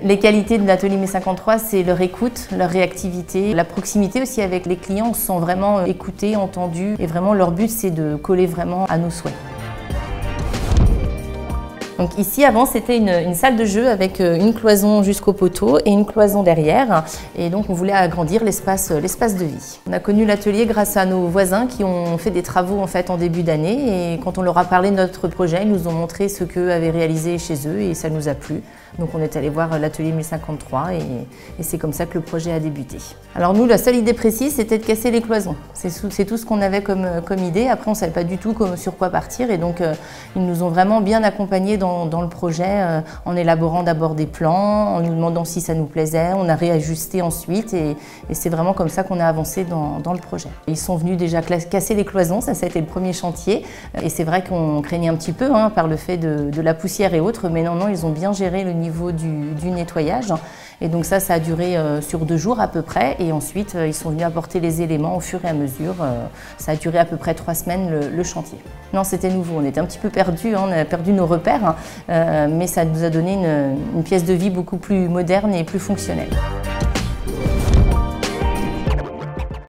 Les qualités de l'atelier 1053, c'est leur écoute, leur réactivité, la proximité aussi avec les clients. On se sent vraiment écoutés, entendus et vraiment leur but c'est de coller vraiment à nos souhaits. Donc ici, avant, c'était une salle de jeu avec une cloison jusqu'au poteau et une cloison derrière. Et donc, on voulait agrandir l'espace de vie. On a connu l'atelier grâce à nos voisins qui ont fait des travaux en fait en début d'année. Et quand on leur a parlé de notre projet, ils nous ont montré ce qu'eux avaient réalisé chez eux et ça nous a plu. Donc, on est allé voir l'atelier 1053 et c'est comme ça que le projet a débuté. Alors nous, la seule idée précise, c'était de casser les cloisons. C'est tout ce qu'on avait comme idée. Après, on ne savait pas du tout sur quoi partir. Et donc, ils nous ont vraiment bien accompagnés dans le projet en élaborant d'abord des plans, en nous demandant si ça nous plaisait. On a réajusté ensuite et c'est vraiment comme ça qu'on a avancé dans le projet. Ils sont venus déjà casser les cloisons, ça a été le premier chantier. Et c'est vrai qu'on craignait un petit peu par le fait de la poussière et autres, mais non, ils ont bien géré le niveau du nettoyage. Et donc ça a duré sur 2 jours à peu près. Et ensuite, ils sont venus apporter les éléments au fur et à mesure. Ça a duré à peu près 3 semaines le chantier. Non, c'était nouveau. On était un petit peu perdus, on a perdu nos repères. Mais ça nous a donné une pièce de vie beaucoup plus moderne et plus fonctionnelle.